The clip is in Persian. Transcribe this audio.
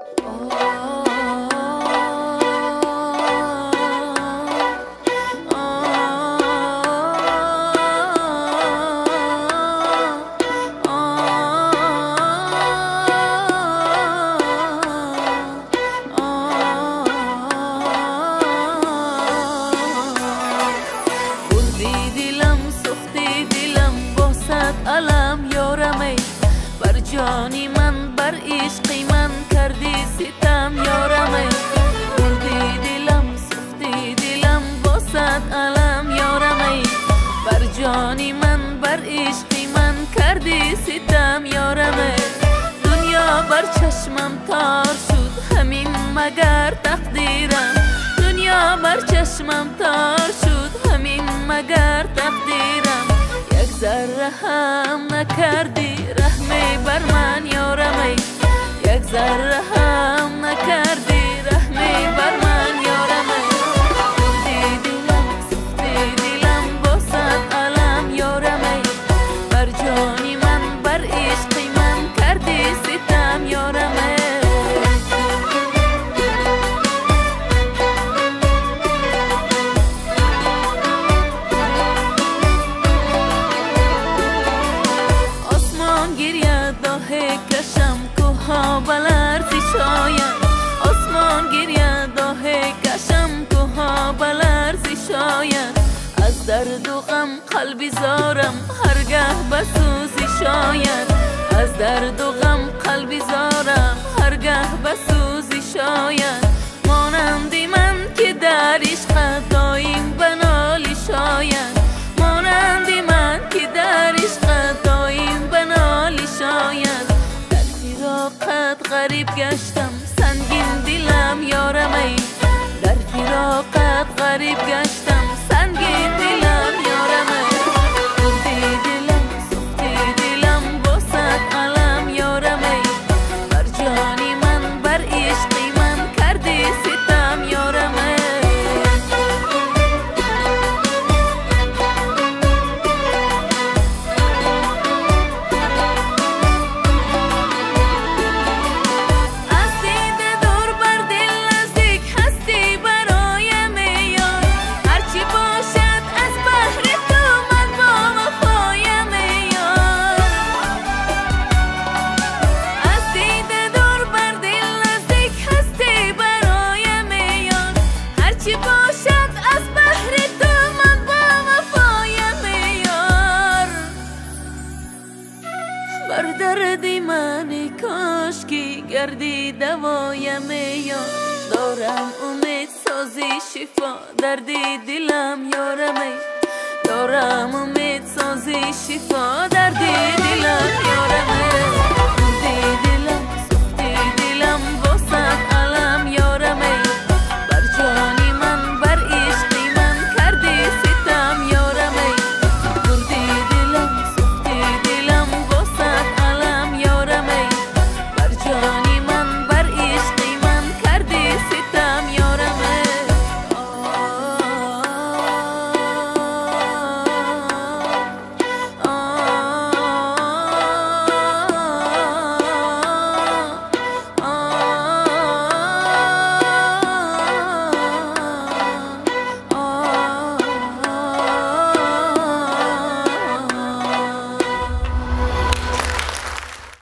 علم یارمی بر جانی من بر عشقی من کردی ستم یارمی بردی دلم سوختی دلم باست علم یارمی بر جانی من بر عشقی من کردی ستم یارمی دنیا بر چشمم تار شد همین مگر تقدیرم دنیا بر چشمم تار شد همین مگر تقدیرم یک ذره هم نکردی رحمی بر من یارمی یک ذره هم نکردی رحمی بر من یارمی بردی دلم سوختی دلم باست علم یارمی بر جانی من بر عشقی من کردی ستم یارمی کشم کوها بلرزی شاید آسمان گریه داه کشم کوها بلرزی شاید از درد و غم قلبی زارم هرگه بسوزی شاید از درد و غم قلبی زارم هرگه بسوزی شاید مانندی من که در عشق دایم بنالی شاید مانندی من که در عشق دایم بنالی شاید فراقت غریب گشتم سنگین دلم یارمی در فراقت غریب گشتم سنگین دلم یارمی بردی دلم سوختی دلم باست علم یارمی بر جانی من بر عشقی من کردی ستم یارمی بر دردی من کاشکی گردی دوایم یار دارم امید سازی شفا دردی دلم یارمی دارم امید سازی شفا دردی دلم یارمی